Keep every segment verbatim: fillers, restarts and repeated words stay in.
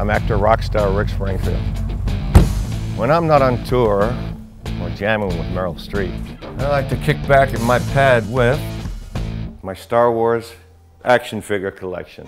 I'm actor rock star Rick Springfield. When I'm not on tour or jamming with Meryl Streep, I like to kick back in my pad with my Star Wars action figure collection.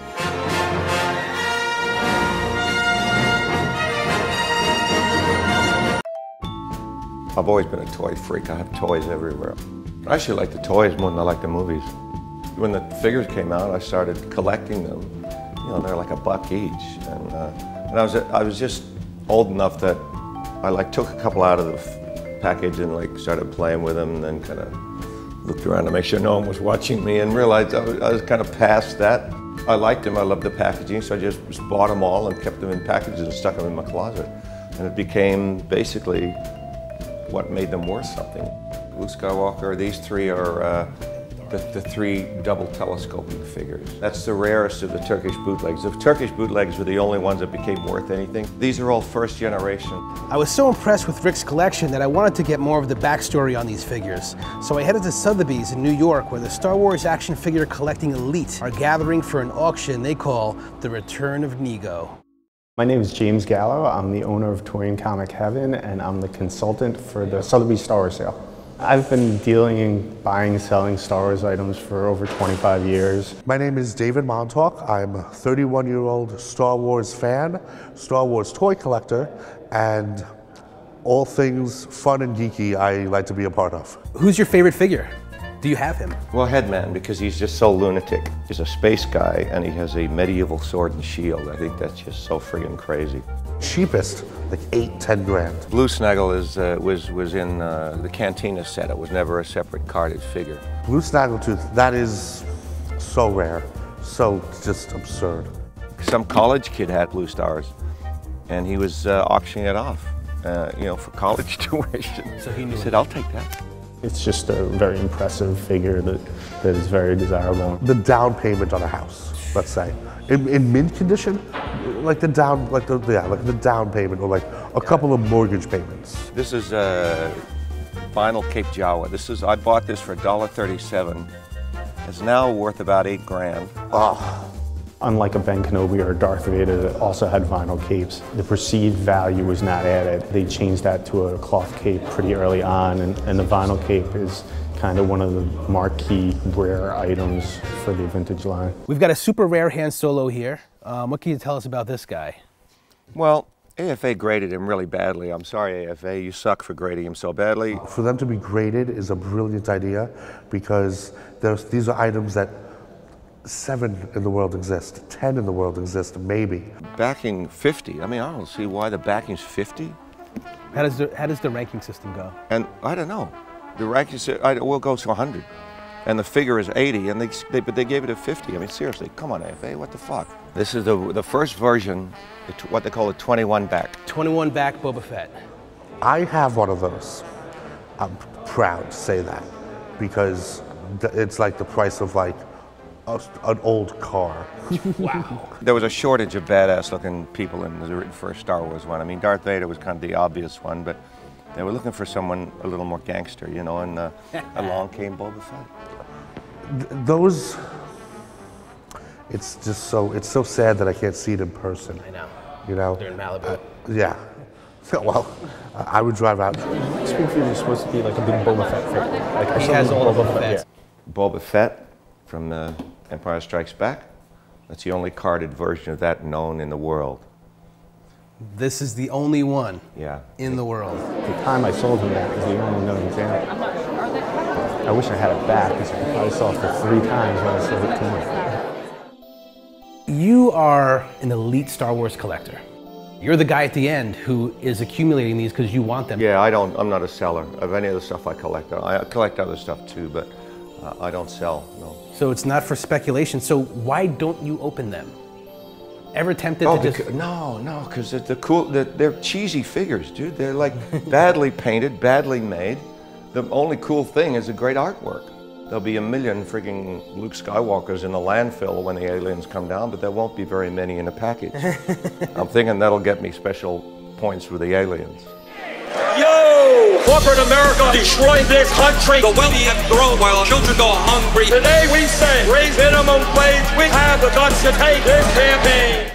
I've always been a toy freak. I have toys everywhere. I actually like the toys more than I like the movies. When the figures came out, I started collecting them. You know, they're like a buck each. And, uh, and I was I was just old enough that I like took a couple out of the package and like started playing with them, and then kind of looked around to make sure no one was watching me, and realized I was, I was kind of past that. I liked them. I loved the packaging, so I just, just bought them all and kept them in packages and stuck them in my closet. And it became basically what made them worth something. Luke Skywalker, these three are uh, the, the three double telescoping figures. That's the rarest of the Turkish bootlegs. The Turkish bootlegs were the only ones that became worth anything. These are all first generation. I was so impressed with Rick's collection that I wanted to get more of the backstory on these figures. So I headed to Sotheby's in New York, where the Star Wars action figure collecting elite are gathering for an auction they call the Return of Nego. My name is James Gallo. I'm the owner of Toy and Comic Heaven, and I'm the consultant for the Sotheby's Star Wars sale. I've been dealing in buying and selling Star Wars items for over twenty-five years. My name is David Montauk. I'm a thirty-one-year-old Star Wars fan, Star Wars toy collector, and all things fun and geeky I like to be a part of. Who's your favorite figure? Do you have him? Well, Headman, because he's just so lunatic. He's a space guy, and he has a medieval sword and shield. I think that's just so friggin' crazy. Cheapest, like eight, ten grand. Blue Snaggle is, uh, was, was in uh, the Cantina set. It was never a separate carded figure. Blue Snaggletooth, that is so rare, so just absurd. Some college kid had Blue Stars, and he was uh, auctioning it off, uh, you know, for college tuition. So he knew He said, I'll take that. It's just a very impressive figure that, that is very desirable. The down payment on a house, let's say, in, in mint condition, like the down, like the yeah, like the down payment, or like a couple of mortgage payments. This is uh, vinyl Cape Jawa. This is I bought this for a dollar thirty-seven. It's now worth about eight grand. Oh. Unlike a Ben Kenobi or a Darth Vader that also had vinyl capes, the perceived value was not added. They changed that to a cloth cape pretty early on, and, and the vinyl cape is kind of one of the marquee rare items for the vintage line. We've got a super rare Han Solo here. Um, what can you tell us about this guy? Well, A F A graded him really badly. I'm sorry, A F A, you suck for grading him so badly. For them to be graded is a brilliant idea, because there's, these are items that seven in the world exist, ten in the world exist, maybe. Backing fifty, I mean, I don't see why the backing's fifty. How does the, how does the ranking system go? And I don't know. The ranking system will go to one hundred. And the figure is eighty, and they, they, but they gave it a fifty. I mean, seriously, come on, A F A, what the fuck? This is the, the first version, what they call a twenty-one back. twenty-one back Boba Fett. I have one of those. I'm proud to say that, because it's like the price of like a, an old car. Wow. There was a shortage of badass looking people in the first Star Wars one. I mean, Darth Vader was kind of the obvious one, but they were looking for someone a little more gangster, you know, and uh, along came Boba Fett. Th those, it's just so, it's so sad that I can't see it in person. I know. You know? They're in Malibu. Uh, yeah. Well, I would drive out. Springfield is supposed to be like a big Boba Fett figure. Like He has all of Boba Fett. Boba Fett from uh, Empire Strikes Back. That's the only carded version of that known in the world. This is the only one Yeah. in the world. At the time I sold him that was the only known example. I wish I had it back, because I probably saw it for three times when I sold it to him. You are an elite Star Wars collector. You're the guy at the end who is accumulating these because you want them. Yeah, I don't, I'm not a seller of any of the stuff I collect. I collect other stuff too, but uh, I don't sell, no. So it's not for speculation. So why don't you open them? Ever tempted oh, to just... Because, no, no, because they're, the cool, they're, they're cheesy figures, dude. They're like badly painted, badly made. The only cool thing is the great artwork. There'll be a million frigging Luke Skywalkers in the landfill when the aliens come down, but there won't be very many in a package. I'm thinking that'll get me special points with the aliens. Yo! Corporate America destroyed this country. The wealthy have grown while children go hungry. Today we say raise minimum wage. We have the guts to take this campaign.